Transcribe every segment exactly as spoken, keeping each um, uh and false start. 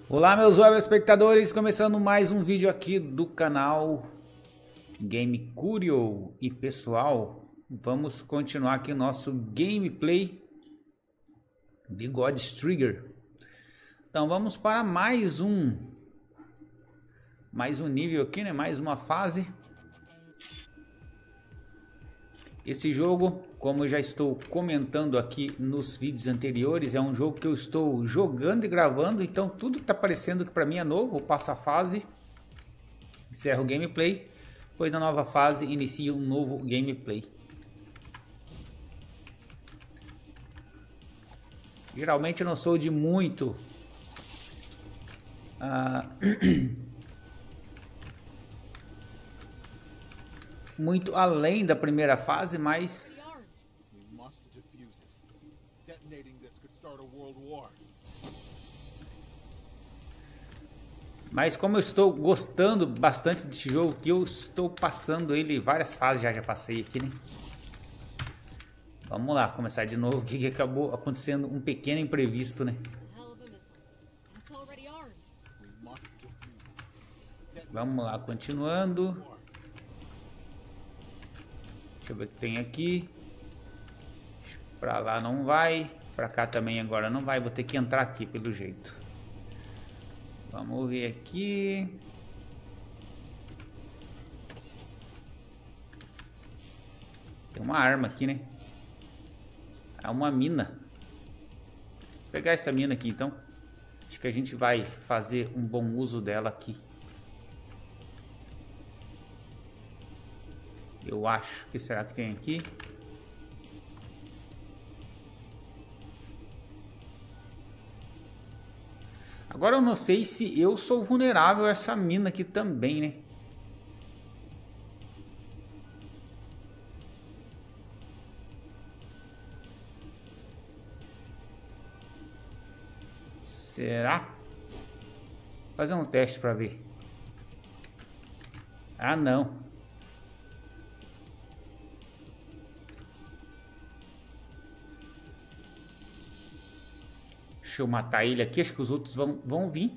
Olá meus web espectadores, começando mais um vídeo aqui do canal Game Curio. E pessoal, vamos continuar aqui o nosso gameplay de God's Trigger. Então vamos para mais um mais um nível aqui, né? Mais uma fase. Esse jogo, como eu já estou comentando aqui nos vídeos anteriores, é um jogo que eu estou jogando e gravando, então tudo que está aparecendo que para mim é novo. Eu passo a fase, encerro o gameplay, depois na nova fase inicio um novo gameplay. Geralmente eu não sou de muito uh, muito além da primeira fase, mas mas como eu estou gostando bastante desse jogo, que eu estou passando ele várias fases, já já passei aqui, né? Vamos lá, começar de novo, que acabou acontecendo um pequeno imprevisto, né? Vamos lá, continuando. Deixa eu ver o que tem aqui. Pra lá não vai. Pra cá também agora não vai. Vou ter que entrar aqui pelo jeito. Vamos ver aqui. Tem uma arma aqui, né? É uma mina. Vou pegar essa mina aqui então. Acho que a gente vai fazer um bom uso dela aqui. Eu acho que será que tem aqui? Agora eu não sei se eu sou vulnerável a essa mina aqui também, né? Será? Vou fazer um teste para ver. Ah, não. Deixa eu matar ele aqui, acho que os outros vão, vão vir.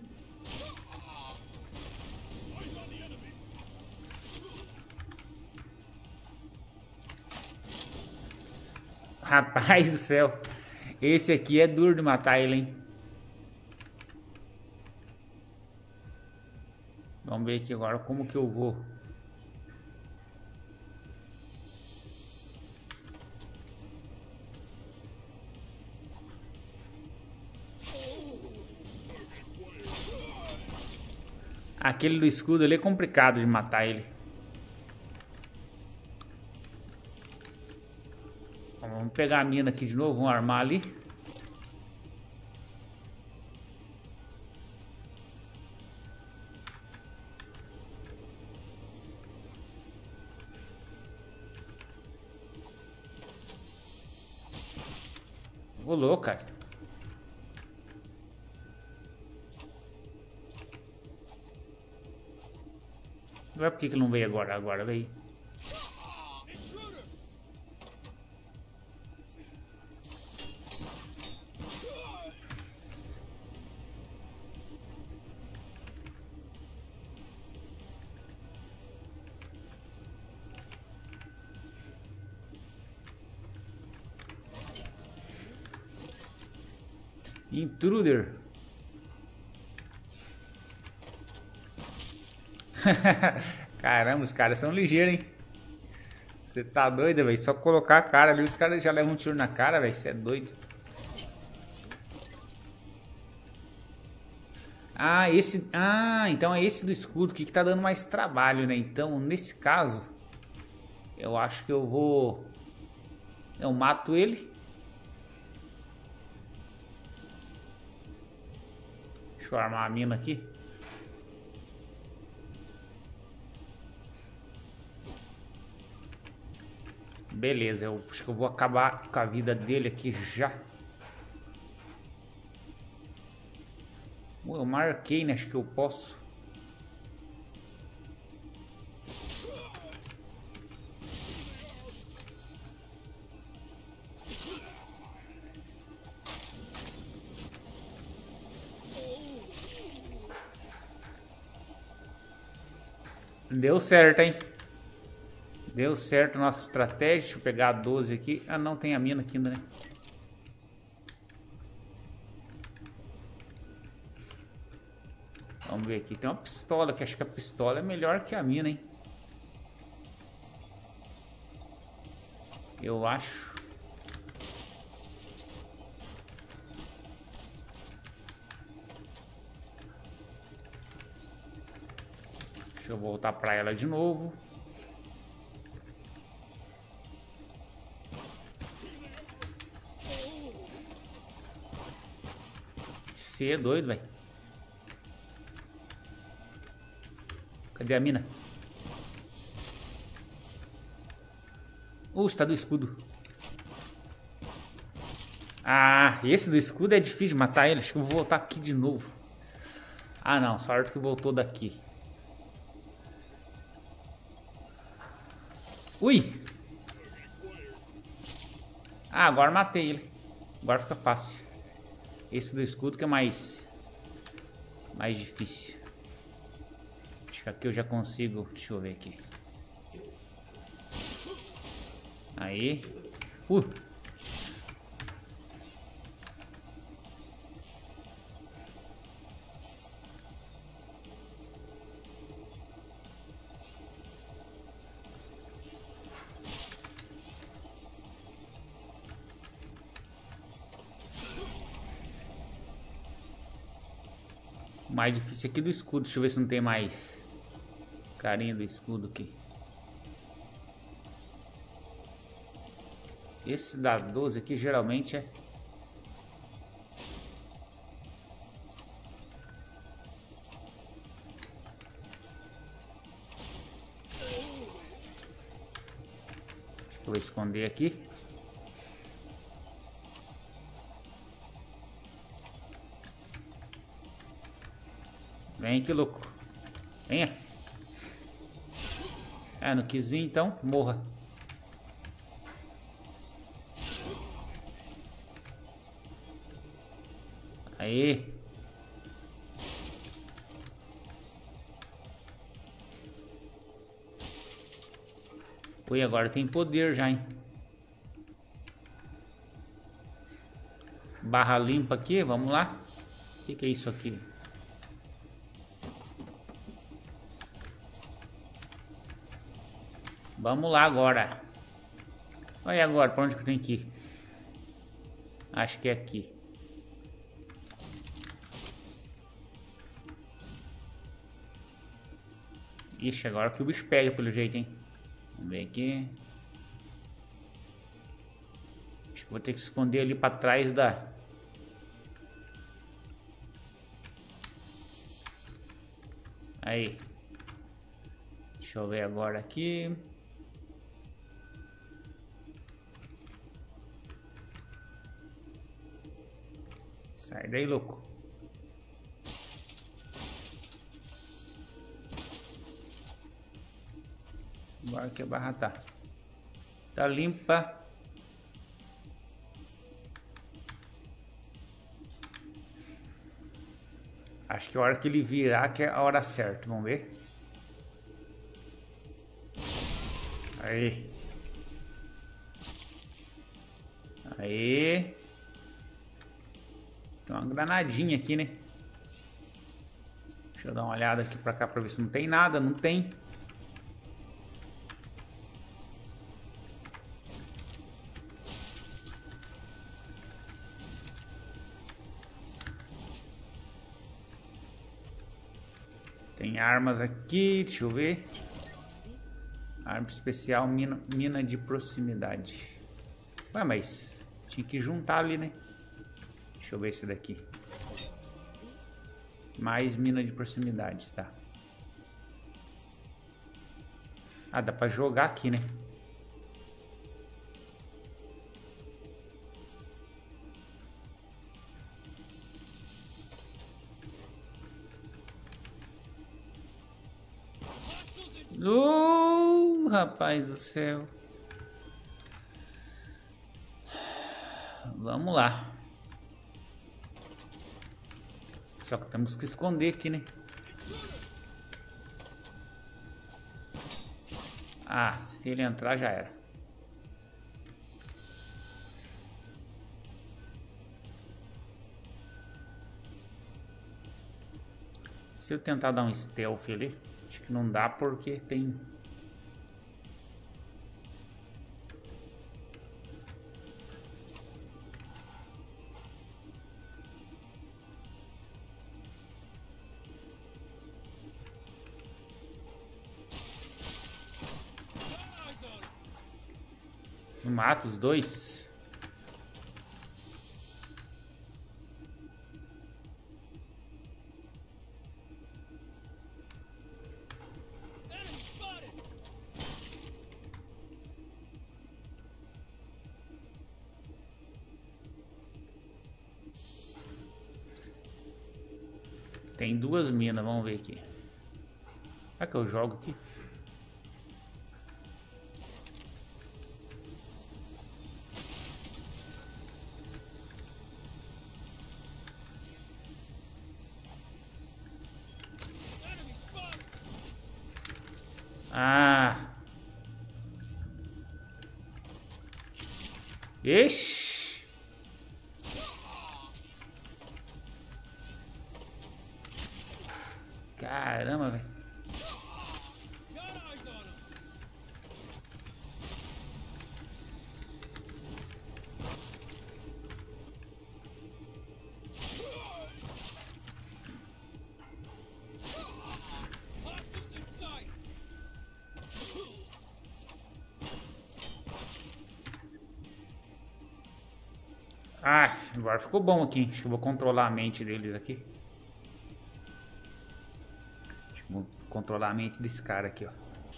Rapaz do céu, esse aqui é duro de matar ele, hein? Vamos ver aqui agora como que eu vou. Aquele do escudo ali é complicado de matar ele. Vamos pegar a mina aqui de novo, vamos armar ali. Ô louco, cara. Não é porque que não veio agora, agora veio. Intruder. Caramba, os caras são ligeiros, hein? Você tá doido, velho? Só colocar a cara ali, os caras já levam um tiro na cara, velho. Você é doido. Ah, esse... Ah, então é esse do escudo que, que tá dando mais trabalho, né? Então, nesse caso, eu acho que eu vou... Eu mato ele. Deixa eu armar a mina aqui. Beleza, eu acho que eu vou acabar com a vida dele aqui já. Eu marquei, né? Acho que eu posso. Deu certo, hein? Deu certo a nossa estratégia. Deixa eu pegar a doze aqui. Ah, não, tem a mina aqui ainda, né? Vamos ver aqui. Tem uma pistola, que acho que a pistola é melhor que a mina, hein? Eu acho. Deixa eu voltar pra ela de novo. Você é doido, velho. Cadê a mina? Uh, está do escudo. Ah, esse do escudo é difícil de matar ele. Acho que eu vou voltar aqui de novo. Ah, não. Sorte que voltou daqui. Ui! Ah, agora matei ele. Agora fica fácil. Esse do escudo que é mais... mais difícil. Acho que aqui eu já consigo... Deixa eu ver aqui. Aí. Uh! Mais difícil aqui do escudo. Deixa eu ver se não tem mais carinha do escudo aqui. Esse da doze aqui geralmente é... Eu vou esconder aqui. Vem aqui, louco. Venha. Ah, não quis vir, então morra. Aí. Ui, agora tem poder já, hein? Barra limpa aqui, vamos lá. O que, que é isso aqui? Vamos lá agora. Olha agora, pra onde que eu tenho que ir? Acho que é aqui. Ixi, agora que o bicho pega pelo jeito, hein? Vamos ver aqui. Acho que vou ter que esconder ali pra trás da... Aí. Deixa eu ver agora aqui. Sai daí, louco. Agora que a barra tá. Tá limpa. Acho que a hora que ele virar que é a hora certa. Vamos ver. Aí. Aí. Tem uma granadinha aqui, né? Deixa eu dar uma olhada aqui pra cá pra ver se não tem nada. Não tem. Tem armas aqui. Deixa eu ver. Arma especial, mina, mina de proximidade. Ué, mas tinha que juntar ali, né? Deixa eu ver esse daqui. Mais mina de proximidade, tá. Ah, dá pra jogar aqui, né? Oh, rapaz do céu. Vamos lá. Só que temos que esconder aqui, né? Ah, se ele entrar já era. Se eu tentar dar um stealth ali, acho que não dá porque tem... Não mata os dois. Tem duas minas, vamos ver aqui. Será que eu jogo aqui? Ah. Ixi. Caramba, velho. Ah, agora ficou bom aqui. Acho que eu vou controlar a mente deles aqui. Acho que vou controlar a mente desse cara aqui, ó.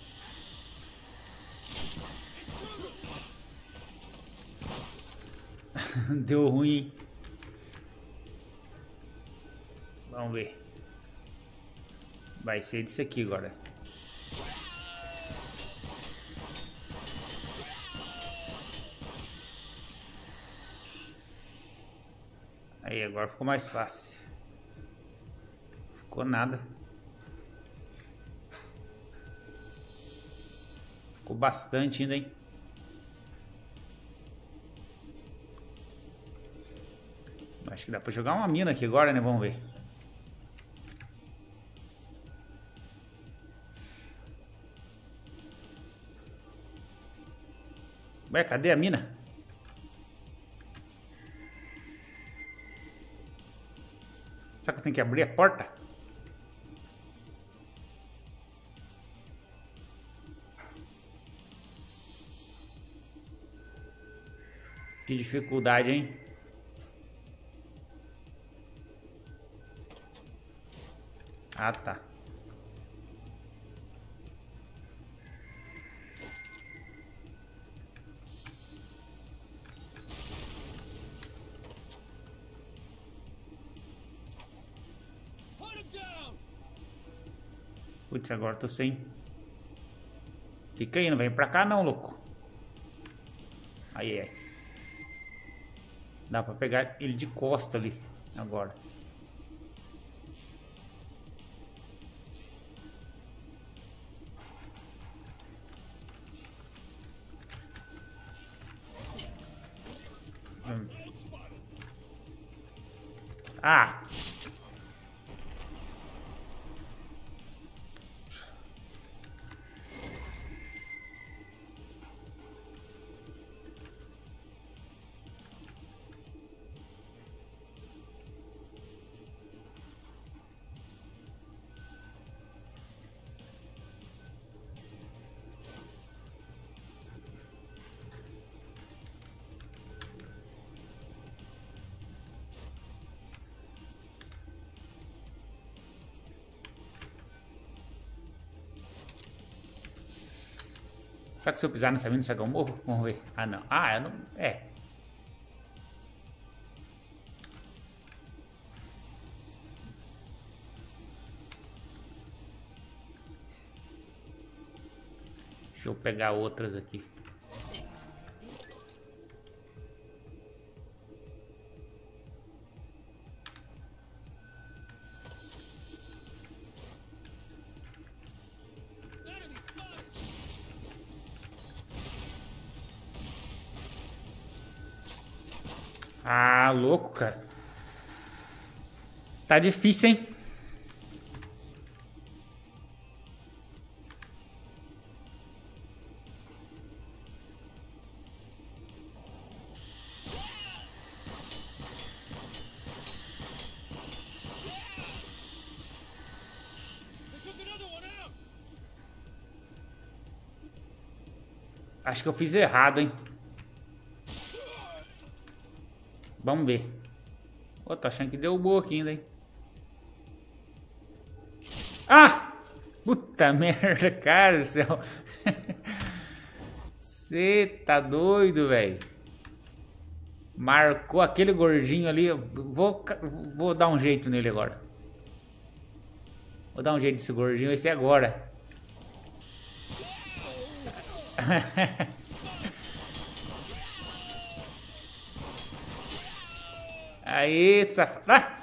Deu ruim. Vamos ver. Vai ser disso aqui agora. Aí, agora ficou mais fácil. Ficou nada. Ficou bastante ainda, hein? Acho que dá pra jogar uma mina aqui agora, né? Vamos ver. Ué, cadê a mina? Será que eu tenho que abrir a porta? Que dificuldade, hein? Ah, tá. Putz, agora eu tô sem. Fica aí, não vem pra cá não, louco. Aí é. Dá pra pegar ele de costa ali, agora. Hum. Ah! Será que se eu pisar nessa mina, será que eu morro? Vamos ver. Ah, não. Ah, eu não... É. Deixa eu pegar outras aqui. Ah, louco, cara. Tá difícil, hein? Acho que eu fiz errado, hein? Vamos ver. Ô, tô achando que deu boa aqui ainda, hein? Ah! Puta merda, cara do céu. Você tá doido, velho. Marcou aquele gordinho ali. Vou, vou dar um jeito nele agora. Vou dar um jeito nesse gordinho. Esse é agora. Aí, safado. Ah!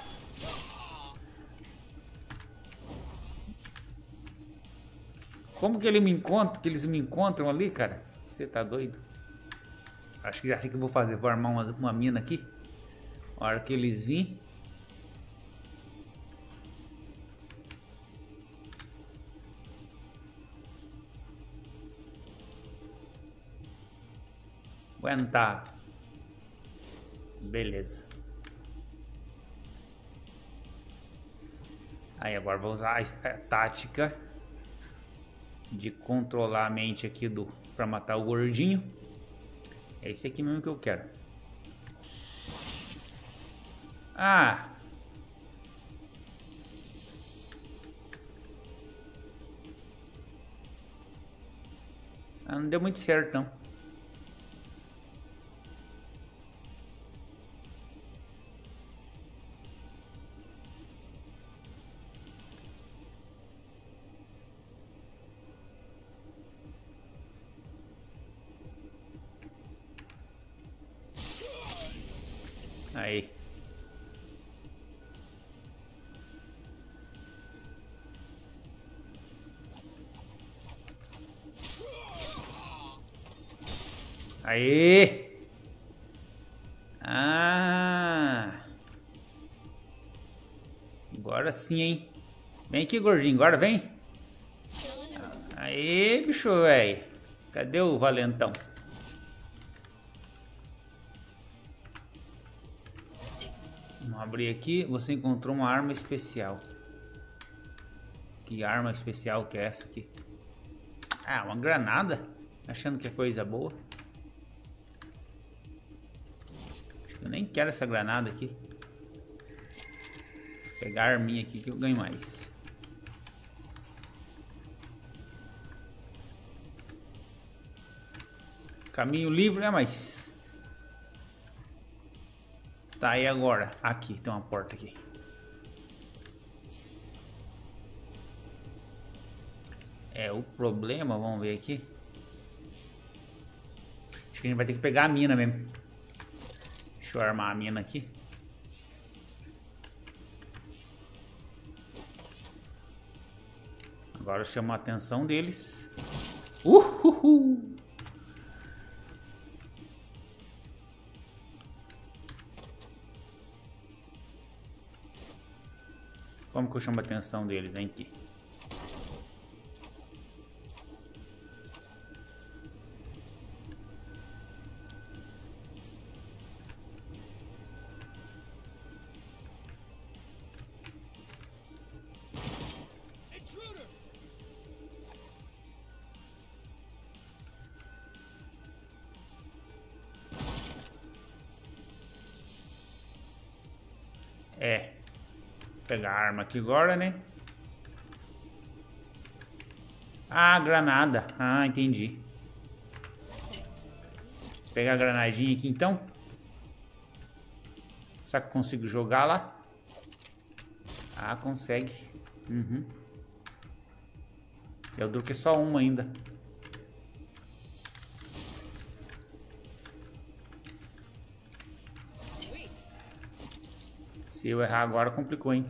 Como que ele me encontra? Que eles me encontram ali, cara? Você tá doido? Acho que já sei o que eu vou fazer. Vou armar uma, uma mina aqui. A hora que eles virem. Aguentar. Beleza. Aí agora vou usar a tática de controlar a mente aqui do para matar o gordinho. É esse aqui mesmo que eu quero. Ah! Ah, não deu muito certo não. Aí. Aí. Ah. Agora sim, hein? Vem aqui, gordinho. Agora vem. Aí, bicho, velho. Cadê o valentão? Vamos abrir aqui. Você encontrou uma arma especial. Que arma especial que é essa aqui? Ah, uma granada? Achando que é coisa boa. Acho que eu nem quero essa granada aqui. Vou pegar a arminha aqui que eu ganho mais. Caminho livre, né? Mas... Tá, aí agora? Aqui, tem uma porta aqui. É, o problema, vamos ver aqui. Acho que a gente vai ter que pegar a mina mesmo. Deixa eu armar a mina aqui. Agora eu chamo a atenção deles. Uhul! Como que eu chamo a atenção deles? Vem aqui. É. Vou pegar a arma aqui agora, né? Ah, granada. Ah, entendi. Vou pegar a granadinha aqui então. Será que eu consigo jogar lá? Ah, consegue. Uhum. Eu duro que é só uma ainda. Se eu errar agora, complicou, hein?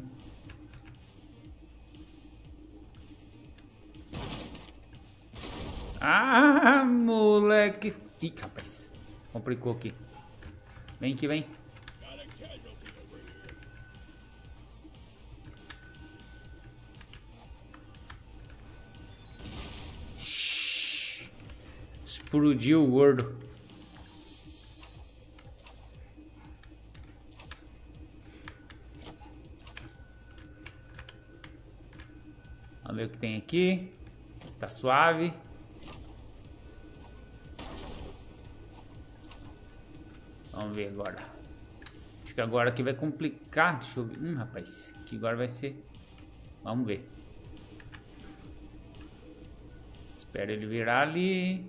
Ah, moleque. Ih, rapaz. Complicou aqui. Vem aqui, vem. Explodiu o gordo. Vamos ver o que tem aqui. Tá suave. Vamos ver agora. Acho que agora aqui vai complicar. Deixa eu ver. Hum, rapaz. Que agora vai ser. Vamos ver. Espera ele virar ali.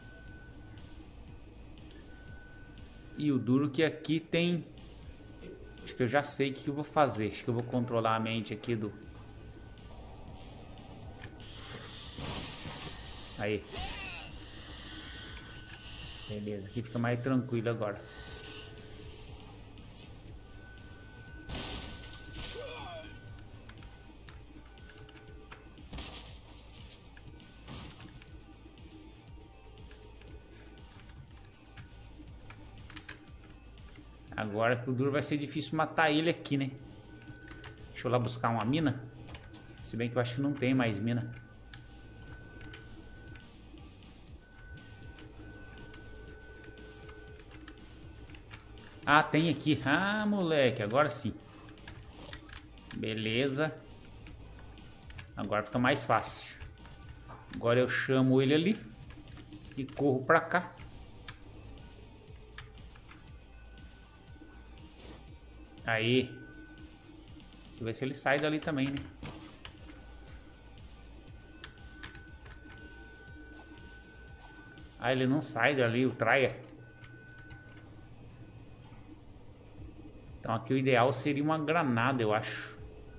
E o duro que aqui tem. Acho que eu já sei o que eu vou fazer. Acho que eu vou controlar a mente aqui do. Aí. Beleza, aqui fica mais tranquilo agora. Agora que o duro vai ser difícil matar ele aqui, né? Deixa eu lá buscar uma mina. Se bem que eu acho que não tem mais mina. Ah, tem aqui. Ah, moleque, agora sim. Beleza. Agora fica mais fácil. Agora eu chamo ele ali e corro pra cá. Aí. Deixa eu ver se ele sai dali também, né? Ah, ele não sai dali, o traia. Então aqui o ideal seria uma granada, eu acho.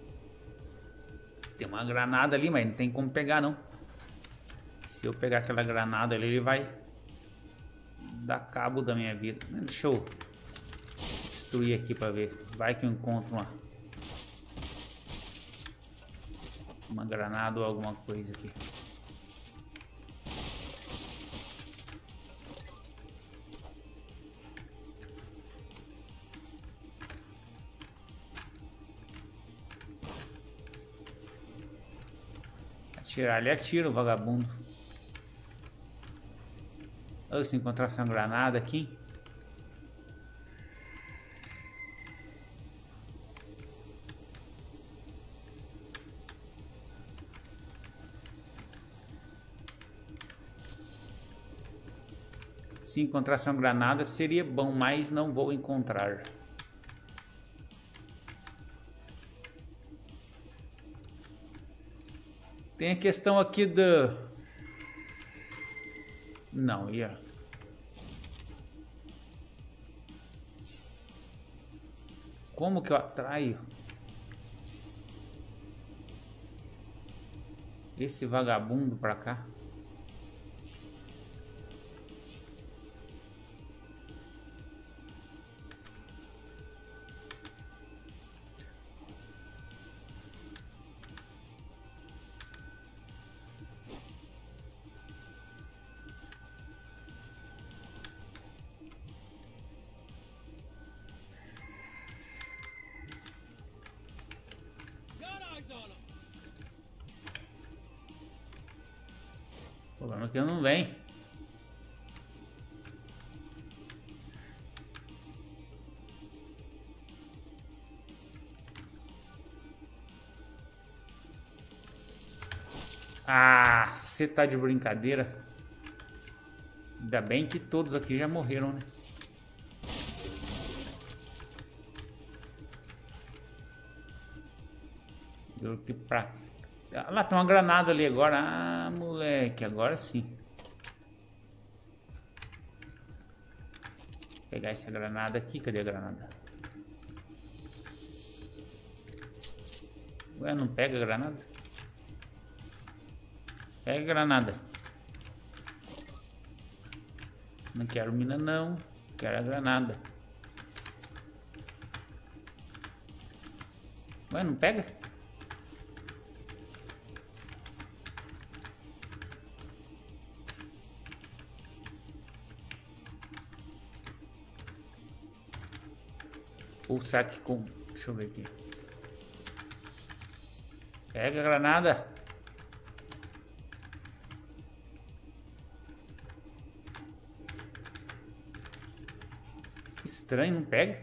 Tem uma granada ali, mas não tem como pegar não. Se eu pegar aquela granada ali, ele vai dar cabo da minha vida. Deixa eu destruir aqui pra ver. Vai que eu encontro uma Uma granada ou alguma coisa aqui. Atirar, ele atira o vagabundo. Oh, se encontrasse uma granada aqui. Se encontrasse uma granada seria bom, mas não vou encontrar. Tem a questão aqui do... Não, ia... Como que eu atraio esse vagabundo pra cá? O problema é que eu não vem. Ah, você tá de brincadeira? Ainda bem que todos aqui já morreram, né? Deu que pra... Ah, lá tem uma granada ali agora. Ah, moleque, agora sim. Vou pegar essa granada aqui. Cadê a granada? Ué, não pega a granada? Pega a granada. Não quero mina não. Quero a granada. Ué, não pega? O saque com... Deixa eu ver aqui. Pega a granada. Estranho, não pega.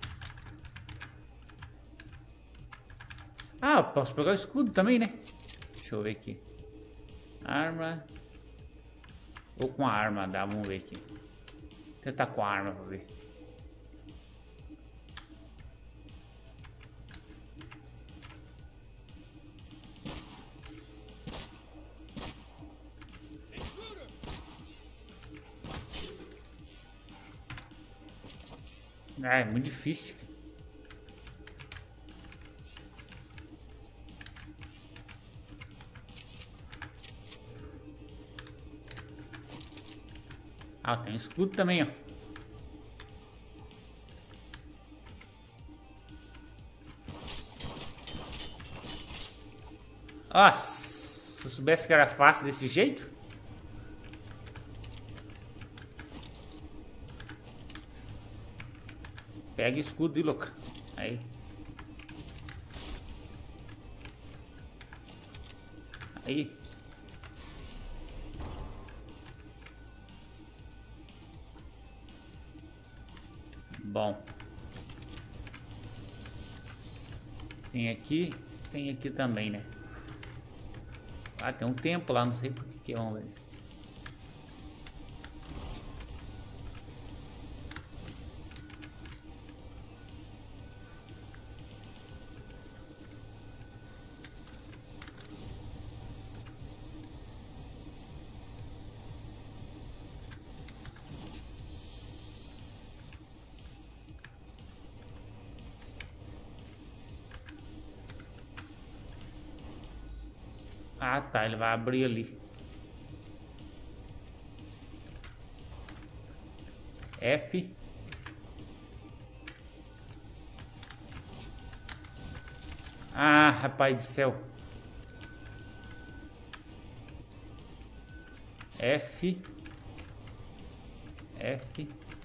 Ah, posso pegar o escudo também, né? Deixa eu ver aqui. Arma. Ou com a arma dá, vamos ver aqui. Vou tentar com a arma pra ver. Ah, é muito difícil. Ah, tem um escudo também, ó. Nossa, se eu soubesse que era fácil desse jeito. Pega o escudo e louca. Aí. Aí. Bom. Tem aqui. Tem aqui também, né? Ah, tem um tempo lá. Não sei por que que é. Vamos ver. Ah, tá. Ele vai abrir ali. F. Ah, rapaz do céu. F. F.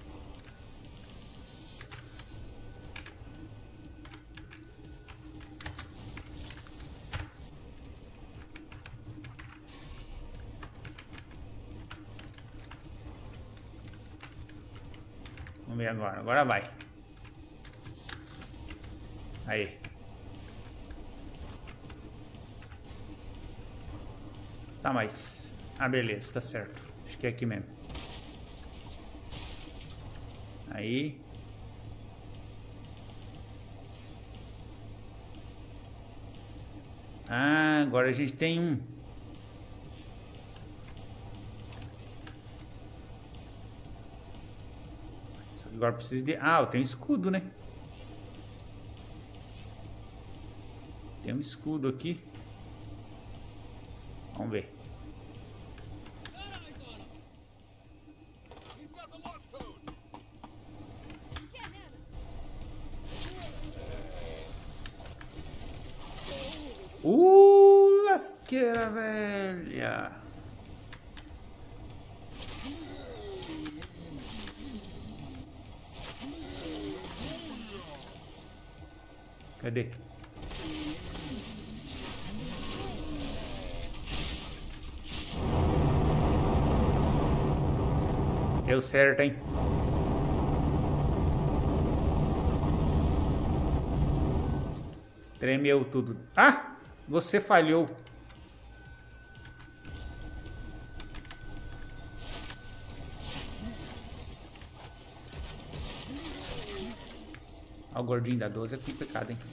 Vamos ver agora. Agora vai. Aí. Tá, mas... Ah, beleza. Tá certo. Acho que é aqui mesmo. Aí. Ah, agora a gente tem um. Só que agora precisa de... Ah, eu tenho escudo, né? Tem um escudo aqui. Vamos ver. Uh, lasqueira velha. Cadê? Deu certo, hein? Tremeu tudo. Ah! Você falhou. Olha o gordinho da doze aqui, pecado, hein?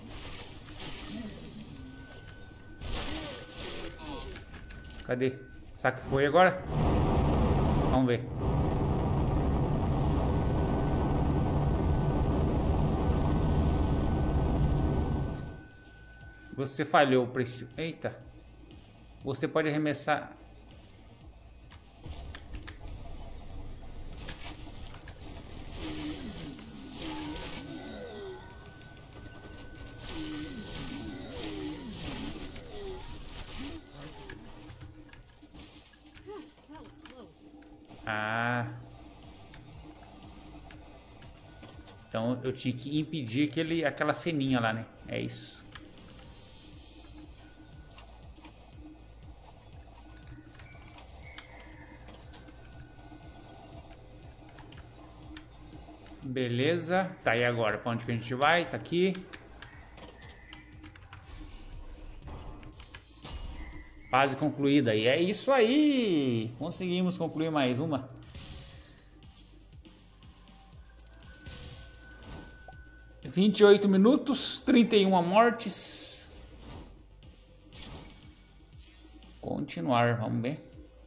Cadê? Será que foi agora? Vamos ver. Você falhou, Preciso. Eita. Você pode arremessar. Ah. Então eu tinha que impedir aquele, aquela ceninha lá, né? É isso. Beleza. Tá aí agora. Pra onde que a gente vai? Tá aqui. Fase concluída. E é isso aí. Conseguimos concluir mais uma. vinte e oito minutos. trinta e uma mortes. Continuar. Vamos ver.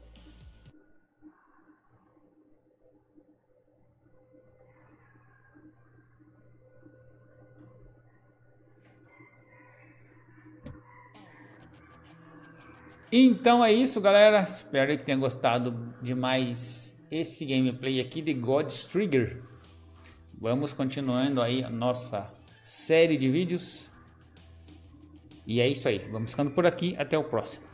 Então é isso, galera. Espero que tenha gostado de mais esse gameplay aqui de God's Trigger. Vamos continuando aí a nossa série de vídeos. E é isso aí. Vamos ficando por aqui. Até o próximo.